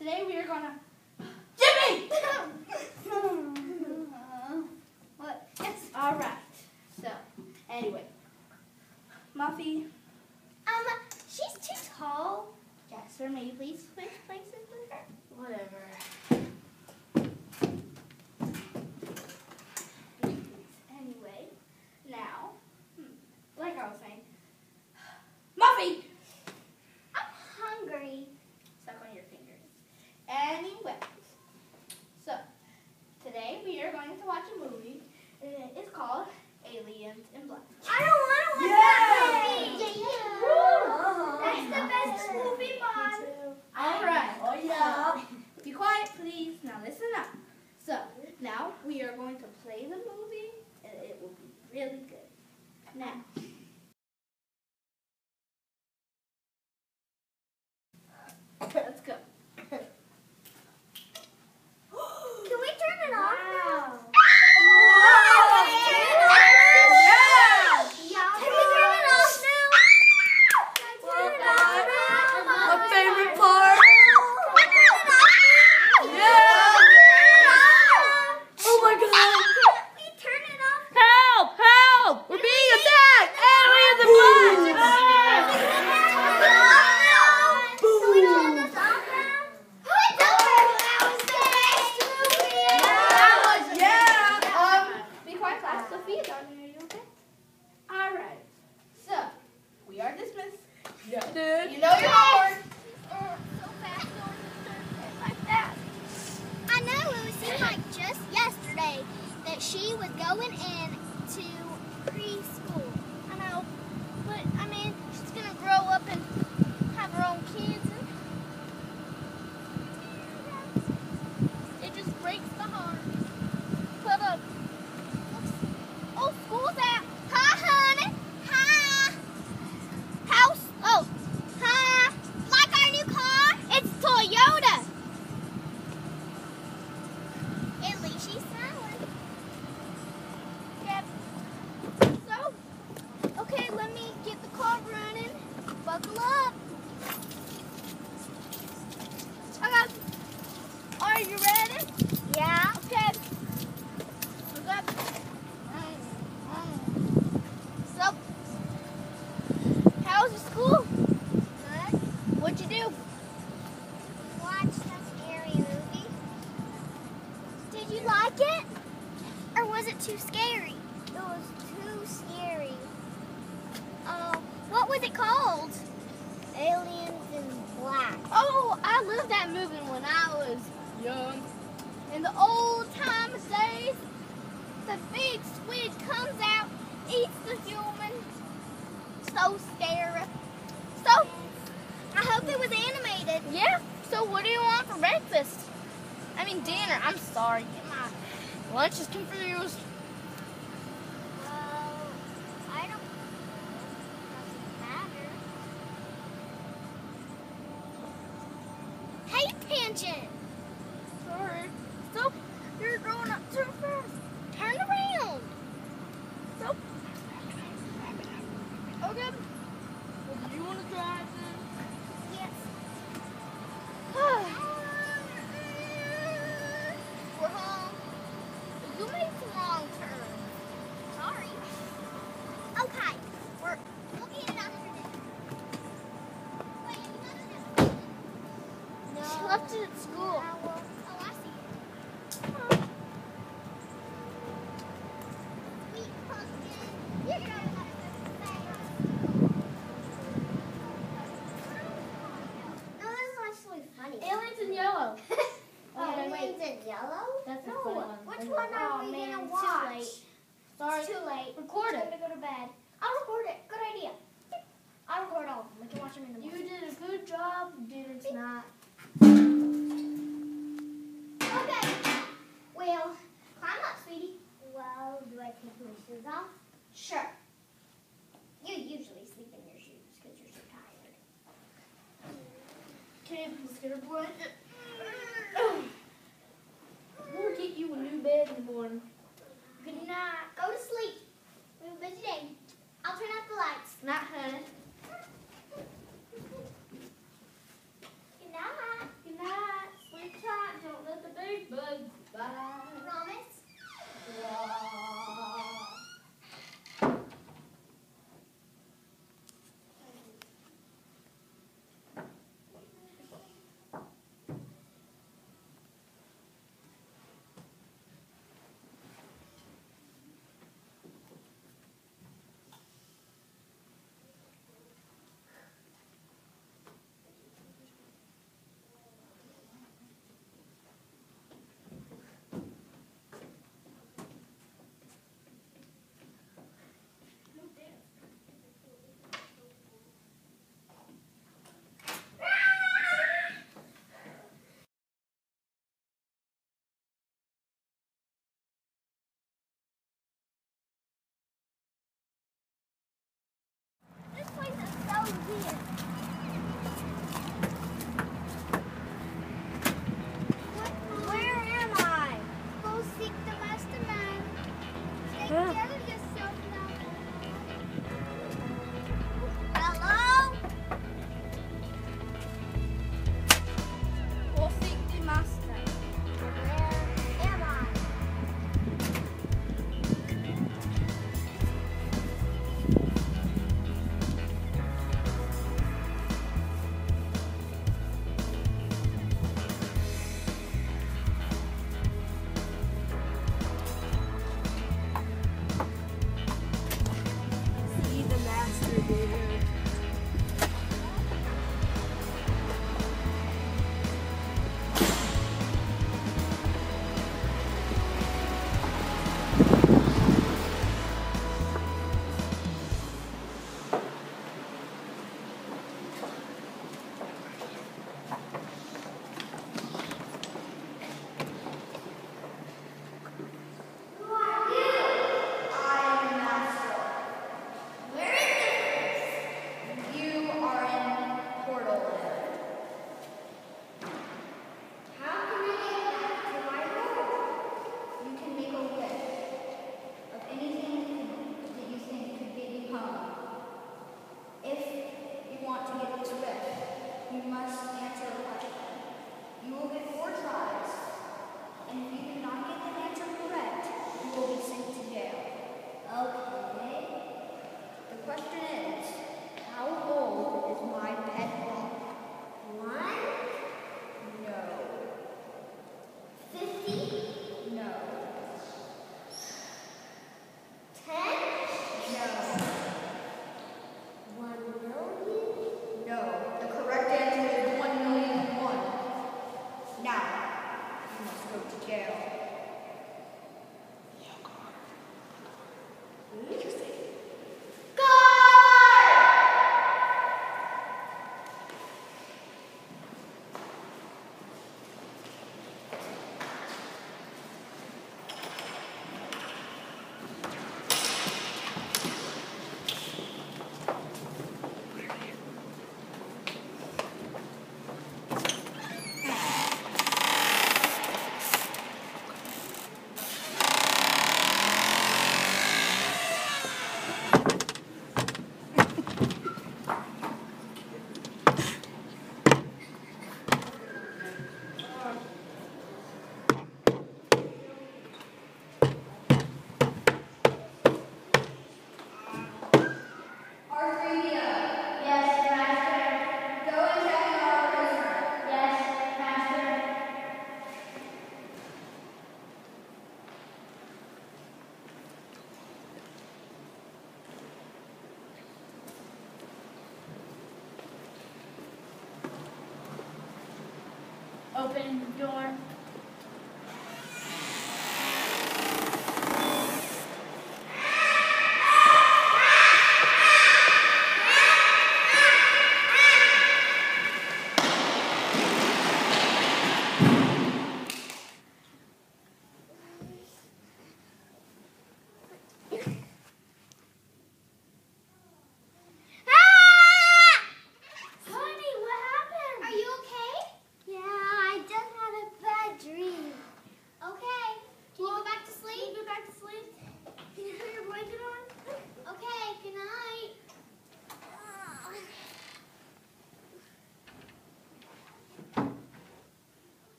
Today we are gonna... Jimmy! What? Yes. Alright. So, anyway. Muffy. She's too tall. Jasper, may you please switch places with her? Whatever. Anyway, now, like I was saying, Muffy! I'm hungry. Stuck on your fingers. Anyway, so, today we are going to watch a movie. It's called Aliens in Black. I don't want to watch Yeah. that movie. Yeah. That's the best movie, Mom. Alright. Oh, yeah. Be quiet, please. Now listen up. So, now we are going to play the movie, and it will be really good. Now. Let's go. Can we turn it off now? Wow. Can we turn it off? Yeah. Can we turn it off now? Can we turn it off now? My favorite part. Can we turn it off now? Yeah. Can we turn it off? Oh my God. Can we turn it off? Help! Help! We're being attacked! Aliens in black! Can we turn this off now? That was stupid. Yeah. Be quiet, class. Sophia, darling, are you okay? All right. So, we are dismissed. Dude. You know your homework. So fast, like that. I know, it seemed like just yesterday that she was going into preschool. I know, but I mean, she's gonna grow up and have her own kids, and it just breaks the heart. But oh, school's out. Hi, honey. Hi. House. Oh, hi. Like our new car? It's Toyota. At least she's smiling. Yep. So, okay, let me get the car running. Buckle up. Okay. Are you ready? Yeah. Okay. Look up. So, how's your school? Good. What'd you do? Watched a scary movie. Did you like it? Or was it too scary? It was too scary. What was it called? Aliens in Black. Oh, I loved that movie when I was young. In the old time days, the big squid comes out, eats the human. So scary. So, I hope it was animated. Yeah. So what do you want for breakfast? I mean dinner. I'm sorry. My lunch is confused. I don't. Doesn't matter. Hey, Tangent. Sorry. So you're growing up too fast. Turn around. So. Okay. Well, do you want to drive then? Yes. We're home. You made the wrong turn. Sorry. Okay. We'll eat it after dinner. Wait, you gotta do. No. She left it at school. Oh, I see. Sweet pumpkin. You're gonna have to say. No, this is actually funny. Aliens in yellow. Aliens in yellow? That's a No. fun one. Which one are we gonna watch? Too late. Sorry. It's too late. Record It's it. time to go to bed. I'll record it. Good idea. I'll record all of them. We can watch them in the You morning. did a good job. Dinner's not. Okay. Well, climb up, sweetie. Well, do I take my shoes off? Sure. You usually sleep in your shoes because you're so tired. Okay, let's get a blanket. We'll get you a new bed in the morning. Good night. Go to sleep. We have a busy day. I'll turn out the lights. Not, honey. Good night. Now, you must go to jail. Open the door.